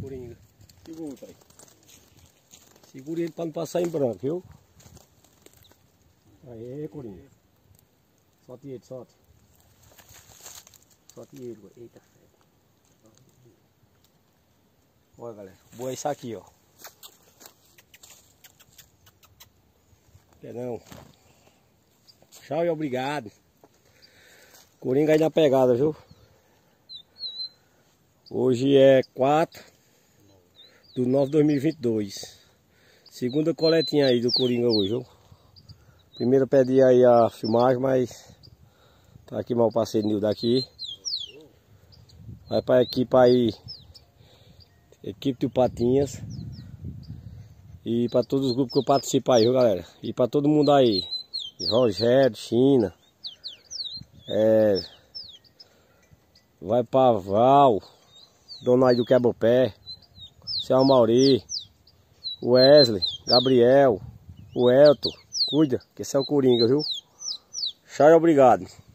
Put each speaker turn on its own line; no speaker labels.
Coringa. Segura, pai. Segura ele pra não passar em branco, viu? Aê, Coringa. Solte ele, solte. Solte ele. Eita, ferro. Olha, galera. Boa é isso aqui, ó. Quer não. Tchau e obrigado. Coringa aí na pegada, viu? Hoje é 4/9/2022. Segunda coletinha aí do Coringa hoje, viu? Primeiro pedi aí a filmagem, mas tá aqui mal parceiro Nil daqui. Vai pra equipe aí, equipe do Patinhas. E pra todos os grupos que eu participo aí, viu, galera? E pra todo mundo aí. Rogério, China. Vai pra Val, Dona aí do Quebra-Pé, Seu Mauri, Wesley, Gabriel, o Elton. Cuida, que esse é o Coringa, viu? Tchau e obrigado.